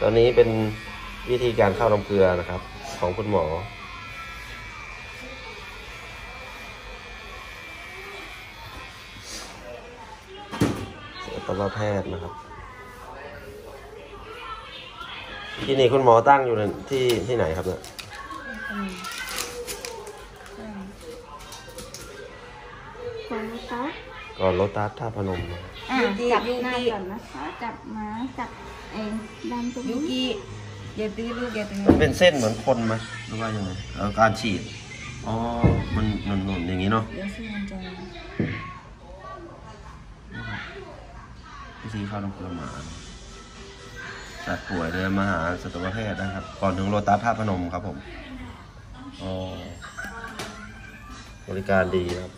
ตอนนี้เป็นวิธีการเข้าน้ำเกลือนะครับ ของคุณหมอสัตวแพทย์นะครับที่นี่คุณหมอตั้งอยู่ที่ไหนครับเนี่ยก่อนโลตัสท่าพนมจับหน้าก่อนนะคะจับมาจับเองดันตรงนี้อย่าตื้อลูกอย่าตื้อมันเป็นเส้นเหมือนคนไหมหรือว่ายังไงการฉีดอ๋อมันหนุนๆอย่างนี้เนาะเดี๋ยวซื้อมันจะวิธีเข้าน้ำเกลือหมาสัตว์ป่วยเดินมาหาสัตวแพทย์นะครับก่อนถึงโลตัสท่าพนมครับผมอ๋อบริการดีครับ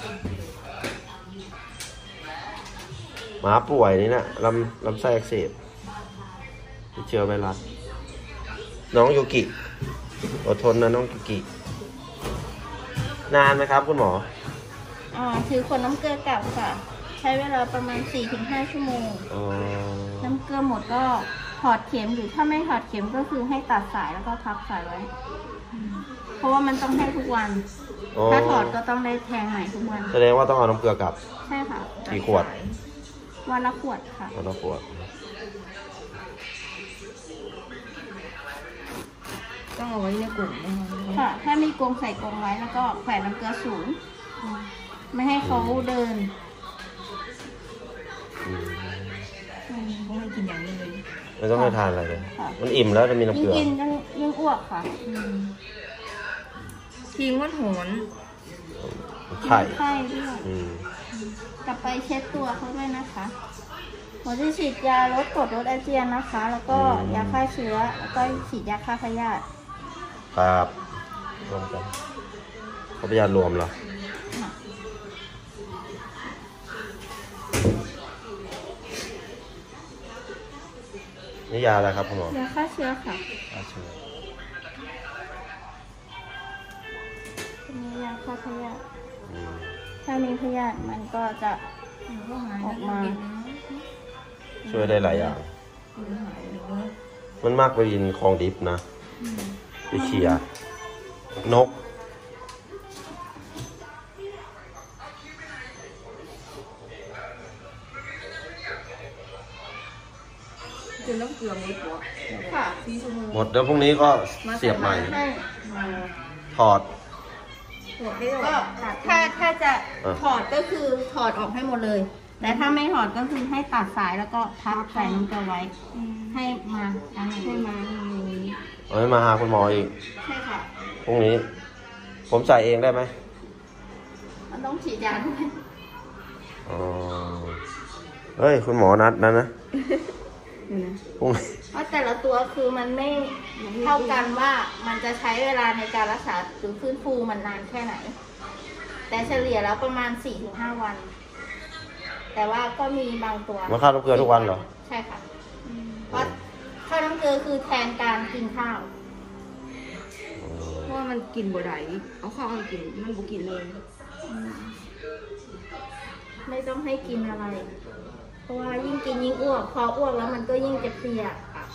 หมาป่วยนี่นะลำไส้อักเสบติดเชื้อไวรัสน้องยูกิอดทนนะน้องยูกินานไหมครับคุณหมอถือขวดน้ำเกลือกลับค่ะใช้เวลาประมาณ 4-5 ชั่วโมงน้ำเกลือหมดก็ถอดเข็มหรือถ้าไม่ถอดเข็มก็คือให้ตัดสายแล้วก็พักสายไว้เพราะว่ามันต้องให้ทุกวันถ้าถอดก็ต้องได้แทงใหม่ทุกวันแสดงว่าต้องเอาน้ำเกลือกลับใช่ค่ะกี่ขวดวันละขวดค่ะวันละขวดต้องเอาไว้ในกล่องค่ะถ้ามีกรงใส่กรงไว้แล้วก็แขวนน้ำเกลือสูงไม่ให้เขาเดินไม่ให้กินอย่างนี้เลยไม่ต้องให้ทานอะไรเลยมันอิ่มแล้วจะมีน้ำเกลือกินยิ่งอ้วกค่ะทิ้งว่าหอนไข่ด้วยกลับไปเช็ดตัวเขาด้วยนะคะหมอจะฉีดยาลดกรดลดอาเจียนนะคะแล้วก็ยาฆ่าเชื้อแล้วก็ฉีดยาฆ่าพยาธิครับรวมกันเขาพยาธิรวมเหรอนี่ยาอะไรครับคุณหมอยาฆ่าเชื้อค่ะฆ่าเชื้อนี่ยาฆ่าพยาธิถ้ามีพยาธิมันก็จะออกมาช่วยได้หลายอย่างมันมากไปยินของดิบนะไปเชียนกจะน้ำเกลือหมดค่ะหมดแล้วพรุ่งนี้ก็เสียบใหม่ถอดก็ถ้าจะถอดก็คือถอดออกให้หมดเลยแต่ถ้าไม่ถอดก็คือให้ตัดสายแล้วก็พับใส่น้ำเกลือไว้ให้มาให้มาหาคุณหมออีกใช่ค่ะพรุ่งนี้ผมใส่เองได้ไหมมันต้องฉีดยาด้วยเฮ้ยคุณหมอนัดนะเพราะแต่ละตัวคือมันไม่เท่ากันว่ามันจะใช้เวลาในการรักษาหรือฟื้นฟูมันนานแค่ไหนแต่เฉลี่ยแล้วประมาณ 4-5 วันแต่ว่าก็มีบางตัวมาเข้าน้ำเกลือทุกวันเหรอใช่ค่ะเพราะข้าวน้ำเกลือคือแทนการกินข้าวเพราะว่ามันกินบ่ได้เอาข้าวให้กินมันบ่กินเลยไม่ต้องให้กินอะไรเพราะว่ายิ่งกินยิ่งอ้วกพออ้วกแล้วมันก็ยิ่งจะเพลีย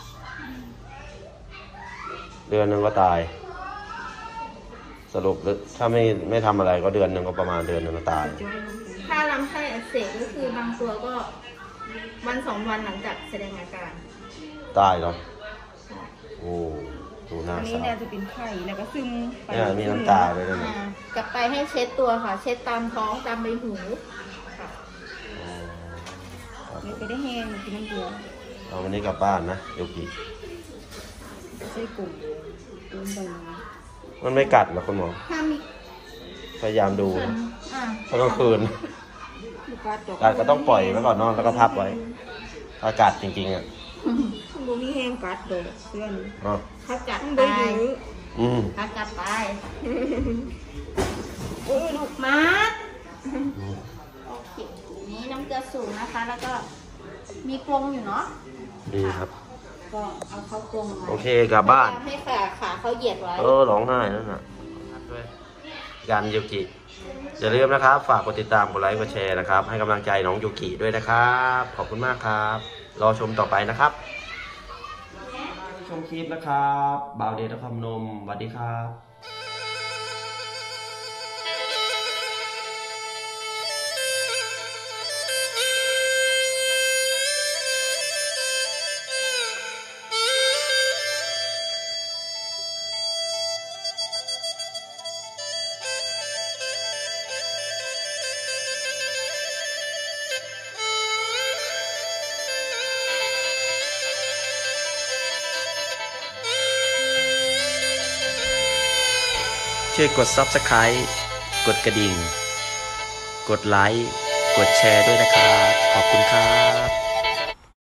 เดือนหนึ่งก็ตายสรุปถ้าไม่ทำอะไรก็เดือนหนึ่งก็ประมาณเดือนหนึ่งก็ตายถ้าลำไส้อักเสบก็คือบางตัวก็1-2 วันหลังจากแสดงอาการตายเหรอโอ้ดูหน้าอันนี้เนี่ยจะเป็นไข้แล้วก็ซึมไปเนี่ยมีน้ำตาเลยนะกลับไปให้เช็ดตัวค่ะเช็ดตามท้องตามใบหูค่ะไม่ได้แห้งกินน้ำเกลือเอาวันนี้กลับบ้านนะยูกิใช่กลุ่มมันไม่กัดหรอคุณหมอพยายามดูตอนกลางคืนกัดก็ต้องปล่อยไว้ก่อนนอนแล้วก็พับไว้ถ้ากัดจริงๆอ่ะบูมีแห้งกัดโดดเพื่อนถ้ากัดไปถ้ากัดไปโอ้ยลูกมัดโอเคนี้น้ำเกลือสูงนะคะแล้วก็มีกรงอยู่เนาะดีครับก็เอาเข้ากรงโอเคกลับบ้านให้ขาเขาเหยียดไว้ร้องไห้นั่นน่ะยันยูกิอย่าลืมนะครับฝากกดติดตามกดไลค์กดแชร์นะครับให้กำลังใจน้องยูกิด้วยนะครับขอบคุณมากครับรอชมต่อไปนะครับชมคลิปนะครับบ่าวเดชนครพนมสวัสดีครับช่วยกด Subscribe กดกระดิ่งกดไลค์กดแชร์ด้วยนะครับขอบคุณครับ